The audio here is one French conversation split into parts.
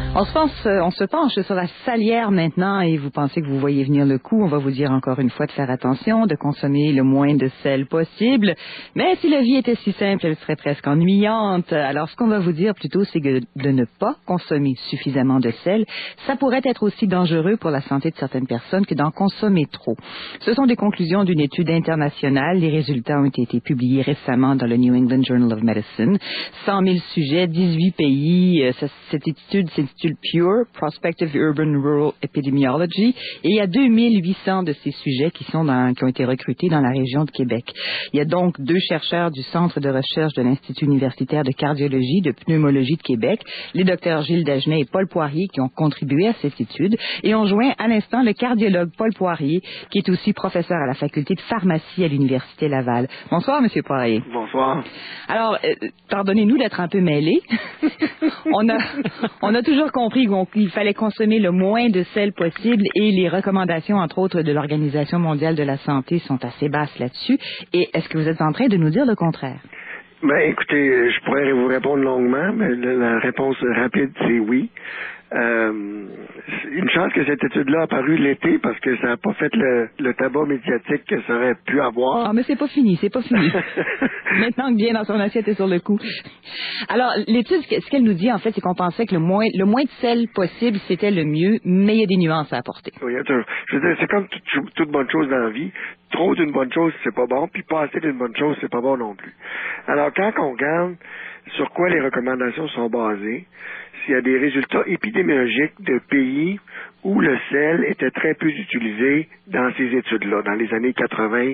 On se penche sur la salière maintenant et vous pensez que vous voyez venir le coup. On va vous dire encore une fois de faire attention, de consommer le moins de sel possible. Mais si la vie était si simple, elle serait presque ennuyante. Alors, ce qu'on va vous dire plutôt, c'est que de ne pas consommer suffisamment de sel, ça pourrait être aussi dangereux pour la santé de certaines personnes que d'en consommer trop. Ce sont des conclusions d'une étude internationale. Les résultats ont été publiés récemment dans le New England Journal of Medicine. 100 000 sujets, 18 pays. Cette étude s'intitule Pure, Prospective Urban Rural Epidemiology, et il y a 2800 de ces sujets qui ont été recrutés dans la région de Québec. Il y a donc 2 chercheurs du Centre de recherche de l'Institut universitaire de cardiologie, de pneumologie de Québec, les docteurs Gilles Dagenet et Paul Poirier, qui ont contribué à cette étude, et on joint à l'instant le cardiologue Paul Poirier, qui est aussi professeur à la faculté de pharmacie à l'Université Laval. Bonsoir, Monsieur Poirier. Bonsoir. Alors, pardonnez-nous d'être un peu mêlés. On a toujours compris qu'il fallait consommer le moins de sel possible et les recommandations, entre autres, de l'Organisation mondiale de la santé sont assez basses là-dessus. Et est-ce que vous êtes en train de nous dire le contraire? Ben, écoutez, je pourrais vous répondre longuement, mais la réponse rapide, c'est oui. Une chance que cette étude-là a paru l'été parce que ça n'a pas fait le tabac médiatique que ça aurait pu avoir. Ah, mais c'est pas fini. Maintenant que bien dans son assiette et sur le coup. Alors, l'étude, ce qu'elle nous dit, en fait, c'est qu'on pensait que le moins de sel possible, c'était le mieux, mais il y a des nuances à apporter. Oui, je veux dire, c'est comme toute bonne chose dans la vie. Trop d'une bonne chose, c'est pas bon, puis pas assez d'une bonne chose, c'est pas bon non plus. Alors, quand on regarde sur quoi les recommandations sont basées, s'il y a des résultats épidémiologiques de pays où le sel était très peu utilisé dans ces études-là, dans les années 80-85.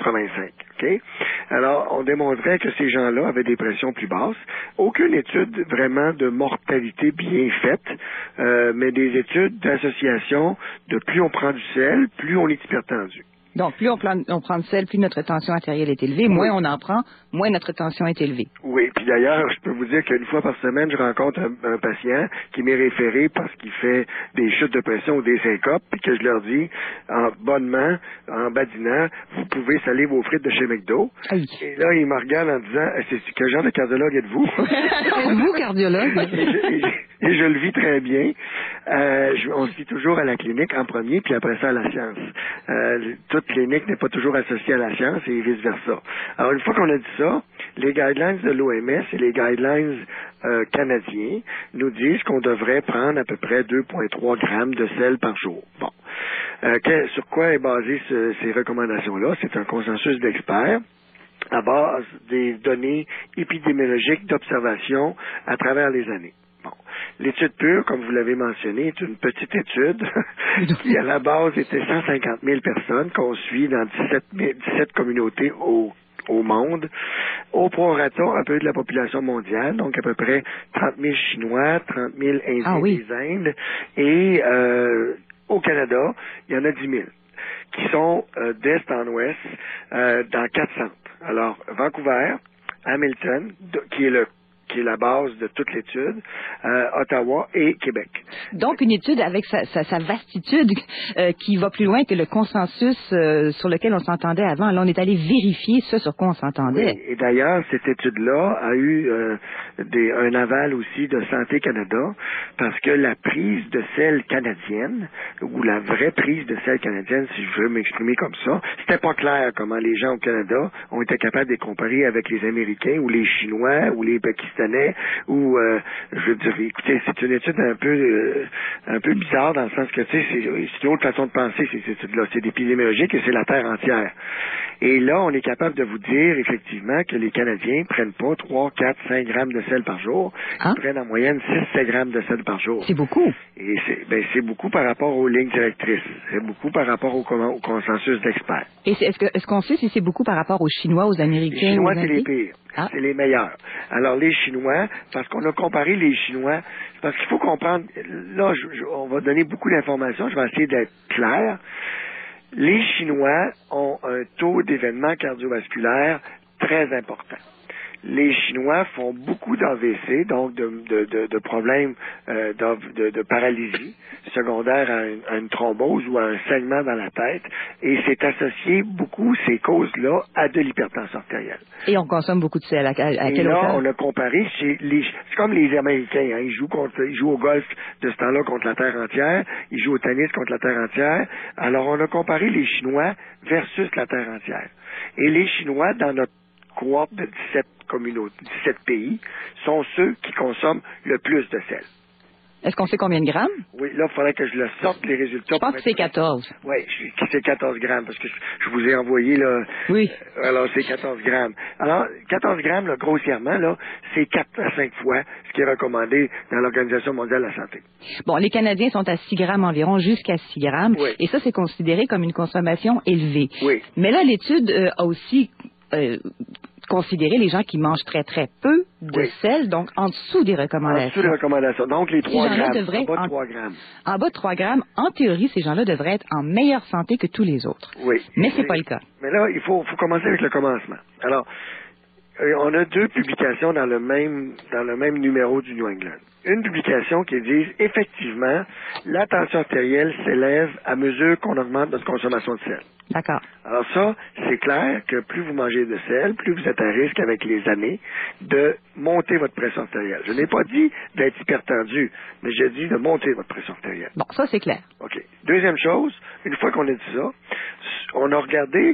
OK? Alors, on démontrait que ces gens-là avaient des pressions plus basses. Aucune étude vraiment de mortalité bien faite, mais des études d'association de plus on prend du sel, plus on est hypertendu. Donc, plus on prend de sel, plus notre tension artérielle est élevée. Moins on en prend, moins notre tension est élevée. Oui, puis d'ailleurs, je peux vous dire qu'une fois par semaine, je rencontre un patient qui m'est référé parce qu'il fait des chutes de pression ou des syncopes, puis que je leur dis, bonnement, en badinant, vous pouvez saler vos frites de chez McDo. Aïe. Et là, il me regarde en disant, quel genre de cardiologue êtes-vous? Vous, cardiologue? Et je le vis très bien. On se dit toujours à la clinique en premier, puis après ça à la science. Toute clinique n'est pas toujours associée à la science et vice-versa. Alors, une fois qu'on a dit ça, les guidelines de l'OMS et les guidelines canadiens nous disent qu'on devrait prendre à peu près 2,3 grammes de sel par jour. Bon. Sur quoi est basée ces recommandations-là? C'est un consensus d'experts à base des données épidémiologiques d'observation à travers les années. Bon. L'étude pure, comme vous l'avez mentionné, est une petite étude qui, à la base, était 150 000 personnes qu'on suit dans 17 communautés au monde, au prorata un peu de la population mondiale, donc à peu près 30 000 Chinois, 30 000 Indiens des Indes, et au Canada, il y en a 10 000 qui sont d'est en ouest dans 4 centres. Alors, Vancouver, Hamilton, qui est la base de toute l'étude, Ottawa et Québec. Donc, une étude avec sa vastitude qui va plus loin que le consensus sur lequel on s'entendait avant. Là, on est allé vérifier ce sur quoi on s'entendait. Oui, et d'ailleurs, cette étude-là a eu un aval aussi de Santé Canada parce que la prise de sel canadienne, ou la vraie prise de sel canadienne, si je veux m'exprimer comme ça, c'était pas clair comment les gens au Canada ont été capables de les comparer avec les Américains ou les Chinois ou les Pakistanais ou je veux dire, écoutez, c'est une étude un peu bizarre dans le sens que tu sais, c'est une autre façon de penser ces études-là. C'est épidémiologique et c'est la Terre entière. Et là, on est capable de vous dire effectivement que les Canadiens prennent pas 3, 4, 5 grammes de sel par jour. Ils prennent en moyenne 6-7 grammes de sel par jour. C'est beaucoup. Et c'est beaucoup par rapport aux lignes directrices. C'est beaucoup par rapport au consensus d'experts. Et est-ce qu'on sait si c'est beaucoup par rapport aux Chinois, aux Américains? Les Chinois, c'est les pires. C'est les meilleurs. Alors, les Chinois, parce qu'on a comparé les Chinois, parce qu'il faut comprendre, là, on va donner beaucoup d'informations, je vais essayer d'être clair. Les Chinois ont un taux d'événements cardiovasculaires très important. les Chinois font beaucoup d'AVC, donc de problèmes de paralysie secondaire à une thrombose ou à un saignement dans la tête, et c'est associé beaucoup, ces causes-là, à de l'hypertension artérielle. Et on consomme beaucoup de sel. À quelle hauteur? On a comparé, c'est comme les Américains, hein, ils jouent au golf de ce temps-là contre la Terre entière, ils jouent au tennis contre la Terre entière. Alors, on a comparé les Chinois versus la Terre entière. Et les Chinois, dans notre cohorte de 17 pays, sont ceux qui consomment le plus de sel. Est-ce qu'on sait combien de grammes? Oui, là, il faudrait que je le sorte, les résultats. Je pense que c'est 14. Oui, c'est 14 grammes, parce que je vous ai envoyé, là. Oui. Alors, c'est 14 grammes. Alors, 14 grammes, là, grossièrement, là, c'est 4 à 5 fois ce qui est recommandé dans l'Organisation mondiale de la santé. Bon, les Canadiens sont à 6 grammes environ, jusqu'à 6 grammes. Oui. Et ça, c'est considéré comme une consommation élevée. Oui. Mais là, l'étude a aussi considéré les gens qui mangent très, très peu de sel, donc en dessous des recommandations. En dessous des recommandations. Donc, les 3 grammes. En bas de 3 grammes. En bas de 3 grammes, en théorie, ces gens-là devraient être en meilleure santé que tous les autres. Oui. Mais c'est pas le cas. Mais là, il faut commencer avec le commencement. Alors, on a 2 publications dans le même numéro du New England. Une publication qui dit, effectivement, la tension artérielle s'élève à mesure qu'on augmente notre consommation de sel. D'accord. Alors ça, c'est clair que plus vous mangez de sel, plus vous êtes à risque avec les années de monter votre pression artérielle. Je n'ai pas dit d'être hypertendu, mais j'ai dit de monter votre pression artérielle. Bon, ça c'est clair. OK. Deuxième chose, une fois qu'on a dit ça, on a regardé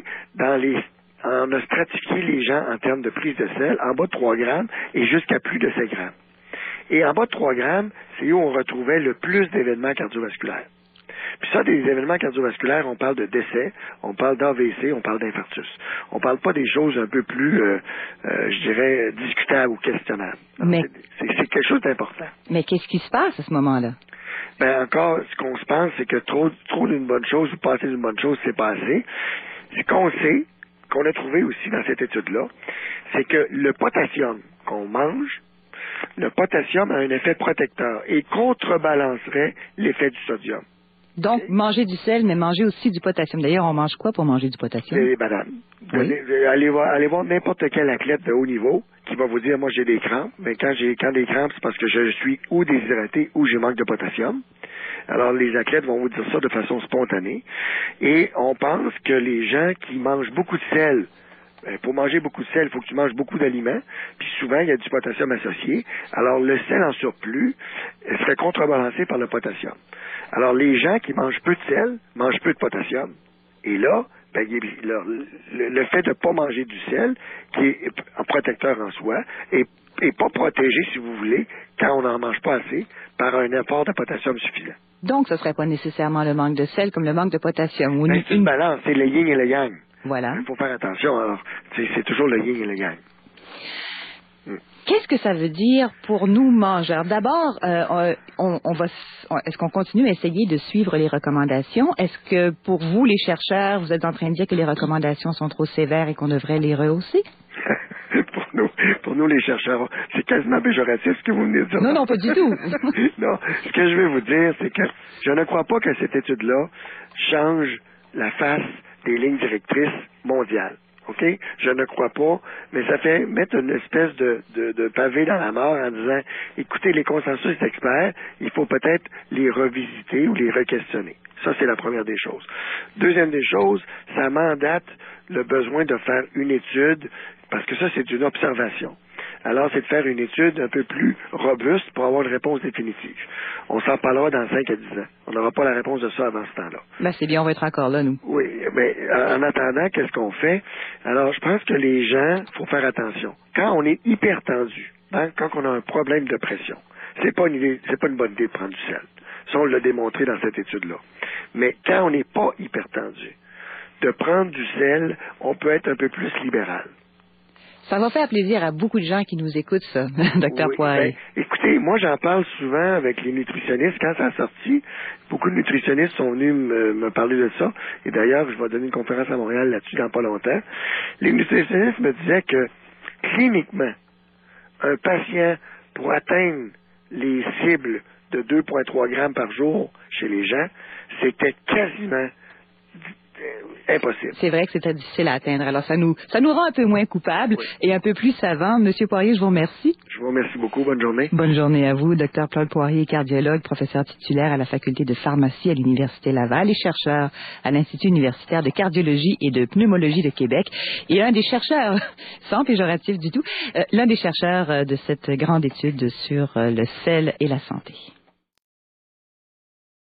on a stratifié les gens en termes de prise de sel en bas de 3 grammes et jusqu'à plus de 7 grammes. Et en bas de 3 grammes, c'est où on retrouvait le plus d'événements cardiovasculaires. Puis ça, des événements cardiovasculaires, on parle de décès, on parle d'AVC, on parle d'infarctus. On parle pas des choses un peu plus, je dirais, discutables ou questionnables. Mais c'est quelque chose d'important. Mais qu'est-ce qui se passe à ce moment-là? Ben encore, ce qu'on se pense, c'est que trop d'une bonne chose ou pas assez d'une bonne chose, c'est pas assez. Ce qu'on sait, qu'on a trouvé aussi dans cette étude-là, c'est que le potassium qu'on mange, le potassium a un effet protecteur et contrebalancerait l'effet du sodium. Donc, manger du sel, mais manger aussi du potassium. D'ailleurs, on mange quoi pour manger du potassium? Des bananes. Oui. Allez voir n'importe quel athlète de haut niveau qui va vous dire, moi, j'ai des crampes. Mais quand des crampes, c'est parce que je suis ou déshydraté ou j'ai manque de potassium. Alors, les athlètes vont vous dire ça de façon spontanée. Et on pense que les gens qui mangent beaucoup de sel, pour manger beaucoup de sel, il faut que tu manges beaucoup d'aliments, puis souvent, il y a du potassium associé. Alors, le sel en surplus serait contrebalancé par le potassium. Alors, les gens qui mangent peu de sel mangent peu de potassium. Et là, ben, le fait de ne pas manger du sel, qui est un protecteur en soi, est pas protégé, si vous voulez, quand on n'en mange pas assez, par un apport de potassium suffisant. Donc, ce ne serait pas nécessairement le manque de sel comme le manque de potassium. Ou C'est une balance, c'est le yin et le yang. Voilà. Il faut faire attention, alors, c'est toujours le yin et le yang. Qu'est-ce que ça veut dire pour nous mangeurs? D'abord, est-ce qu'on continue à essayer de suivre les recommandations? Est-ce que pour vous, les chercheurs, vous êtes en train de dire que les recommandations sont trop sévères et qu'on devrait les rehausser? Pour nous, les chercheurs, c'est quasiment péjoratif ce que vous venez de dire. Non, pas du tout. Non, ce que je vais vous dire, c'est que je ne crois pas que cette étude-là change la face des lignes directrices mondiales. OK? Je ne crois pas, mais ça fait mettre une espèce de pavé dans la mort en disant, écoutez, les consensus d'experts, il faut peut-être les revisiter ou les re-questionner. Ça, c'est la première des choses. Deuxième des choses, ça mandate le besoin de faire une étude, parce que ça, c'est une observation. Alors, c'est de faire une étude un peu plus robuste pour avoir une réponse définitive. On s'en parlera dans 5 à 10 ans. On n'aura pas la réponse de ça avant ce temps-là. Ben, c'est bien, on va être encore là, nous. Oui, mais en attendant, qu'est-ce qu'on fait? Alors, je pense que les gens, faut faire attention. Quand on est hypertendu, hein, quand on a un problème de pression, c'est pas une bonne idée de prendre du sel. Ça, on l'a démontré dans cette étude-là. Mais quand on n'est pas hypertendu, de prendre du sel, on peut être un peu plus libéral. Ça va faire plaisir à beaucoup de gens qui nous écoutent, ça, Dr. Poirier. Ben, écoutez, moi, j'en parle souvent avec les nutritionnistes. Quand ça a sorti, beaucoup de nutritionnistes sont venus me parler de ça. Et d'ailleurs, je vais donner une conférence à Montréal là-dessus dans pas longtemps. Les nutritionnistes me disaient que, cliniquement, un patient, pour atteindre les cibles de 2,3 grammes par jour chez les gens, c'était quasiment impossible. C'est vrai que c'est très difficile à atteindre. Alors, ça nous rend un peu moins coupables et un peu plus savants. Monsieur Poirier, je vous remercie. Je vous remercie beaucoup. Bonne journée. Bonne journée à vous, Dr Claude Poirier, cardiologue, professeur titulaire à la faculté de pharmacie à l'Université Laval et chercheur à l'Institut universitaire de cardiologie et de pneumologie de Québec. Et un des chercheurs, sans péjoratif du tout, l'un des chercheurs de cette grande étude sur le sel et la santé.